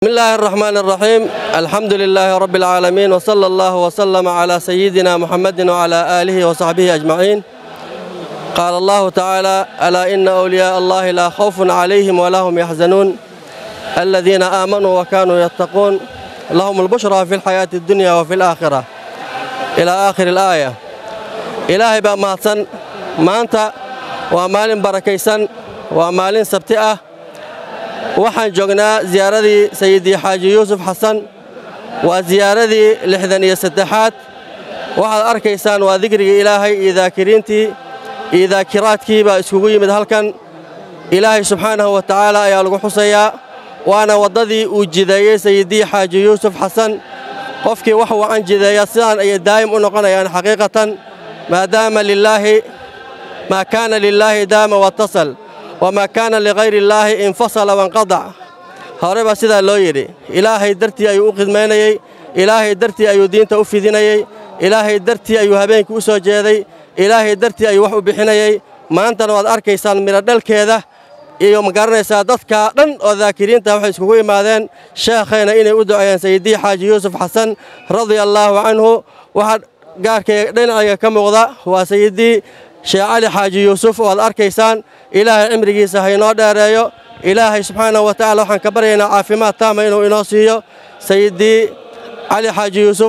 بسم الله الرحمن الرحيم. الحمد لله رب العالمين، وصلى الله وسلم على سيدنا محمد وعلى آله وصحبه أجمعين. قال الله تعالى: ألا إن أولياء الله لا خوف عليهم ولا هم يحزنون الذين آمنوا وكانوا يتقون لهم البشرى في الحياة الدنيا وفي الآخرة إلى آخر الآية. إلهي بأمهاتسن maanta waa maalin barakaysan, waa maalin sabti ah. waxaan joognaa ziyaaradii sayidii xaaji yuusuf xasan, waa ziyaaradii 63aad. waxaad arkaysaan waa dikrigii ilaahay iyo daakiriintii iyo daakiraadkii baa iskugu yimid halkan. ilaahay subxaanahu wa tacaala ayaa lagu xusayaa, waana waddadii uu jideeyey sayidii xaaji yuusuf xasan. qofkii wax wacan jideeya sidaan ayay daa'im u noqonayaan xaqiiqatan, maadaama lilaahi ما كان لله دام واتصل وما كان لغير الله انفصل وانقطع. هربا سيدا لو يري إلهي درتي أيو قدمينيي، إلهي درتي أيو دينتا أفيدينيي، إلهي درتي أيو هبينك أسو جيدي، إلهي درتي أيو وحو بحينيي. ما أنت نواد أركيسان من الدلكيدا iyo magaranaysa dadka dhan oo daakiriinta waxay iskugu imaadeen sheekheena inay u duceeyaan sayidii xaaji yuusuf xasan radiyallahu anhu. waxa gaarkay dhinaciga ka muuqda waa sayidii sheekh cali xaaji yuusuf oo aad arkaysaan. ilaahay cimrigiisa ha inoo dheereeyo. ilaahay subxaanahu wa tacaala waxaan ka baryaynaa caafimaad taama inuu inoo siiyo. sayidii cali xaaji yuusuf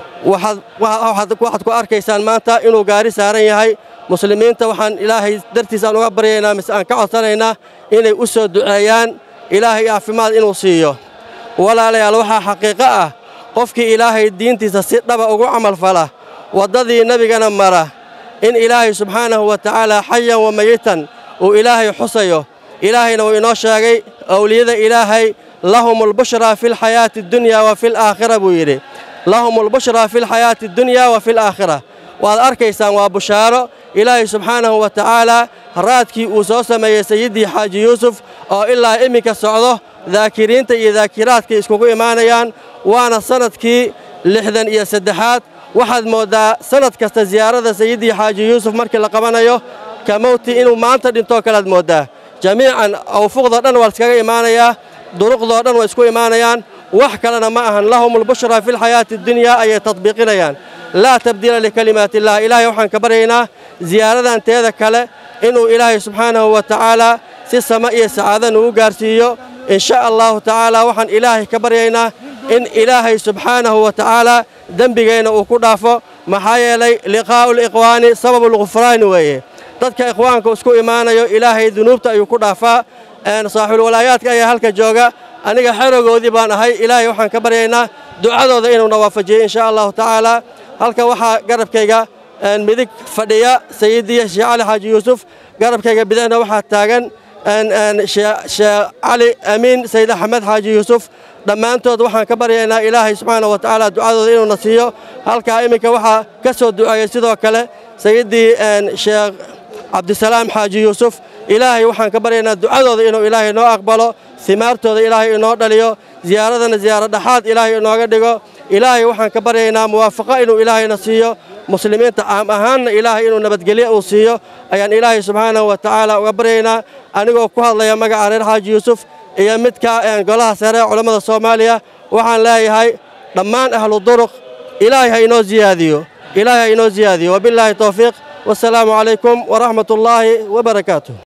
waxaad ku arkaysaan maanta inuu gaari saaran yahay. muslimiinta waxaan ilaahay dartiisa aan uga baryaynaa mise aan ka codsanaynaa inay u soo duceeyaan ilaahay caafimaad inuu siiyo. walaalayaal, waxaa xaqiiqo ah qofkii ilaahay diintiisa si dhaba ugu camal fala, waddadii nebigana mara, in ilaahay subxaanahu wa tacaala xayan wa mayitan uu ilaahay xusayo. ilaahayna wuu inoo sheegay awliyada ilaahay lahumul bushraa fi lxayaati addunya wa fi laakhira buu yidhi. lahumul bushraa fi lxayaati addunya wa fi laakhira. waad arkaysaan waa bushaaro ilaahay subxaanahu wa tacaala raadkii uu soo sameeyey sayidii xaaji yuusuf oo ilaa iminka socdo. daakiriinta iyo daakiraadkay iskugu imaanayaan. waana sanadkii 63aad. waxaad mooddaa sanad kasta ziyaarada sayidii xaaji yuusuf markii la qabanayo kamowti inuu maanta dhintoo kalead mooddaa. jamiican awfuqdoo dhan waa iskaga imaanayaa, duruqdoo dhan waa isku imaanayaan. wax kalena ma ahan. lahumul bushraa fi lxayaati addunya ayay tadbiiqinayaan. laa tabdiila likalimaati illah. ilaahay waxaan ka baryaynaa ziyaaradan teeda kale inuu ilaahay subxaanahu wa tacaala si sama iyo sacaada nugu gaarsiiyo. in sha allahu tacaala waxaan ilaahay ka baryaynaa in ilaahay subxaanahu wa tacaala dembigeenna uu ku dhaafo. maxaa yeelay liqaa'u liqwaani sababu lghufraani weeye. dadka ikhwaanka isku imaanayo ilaahay dunuubta ayuu ku dhaafaa. saaxibulwalaayaadka ayaa halka jooga. aniga xerogoodii baan ahay. ilaahay waxaan ka baryaynaa ducadooda inuuna waafajiyo in sha allahu tacaala. halka waxaa garabkayga midig fadhiya sayidii sheekh cali xaaji yuusuf. garabkayga bidixna waxaa taagan sheekh cali amiin sayid axmed xaaji yuusuf. dhammaantood waxaan ka baryaynaa ilaahay subxaanahu wa tacaala ducadooda inuuna siiyo. halkaa iminka waxaa ka soo duceeyey sidoo kale sayidii sheekh cabdisalaam xaaji yuusuf. ilaahay waxaan ka baryaynaa ducadooda inuu ilaahay noo aqbalo, simaartooda ilaahay inoo dhaliyo, ziyaaradana ziyaaro dhaxaad ilaahay inooga dhigo. ilaahay waxaan ka baryaynaa muwaafaqo inuu ilaahayna siiyo. muslimiinta caam ahaanna ilaahay inuu nabadgelyo uu siiyo ayaan ilaahay subxaanahu wa tacaala uga baryaynaa. anigoo ku hadlaya magaca reer xaaji yuusuf iyo midka golaha sare ee culammada Soomaaliya, waxaan leeyahay dhammaan ahlu duruq ilaahay ha inoo ziyaadiyo. ilaahay ha inoo ziyaadiyo. wabilaahi tawfiiq. wassalaamu calaykum waraxmatullaahi wabarakaatuh.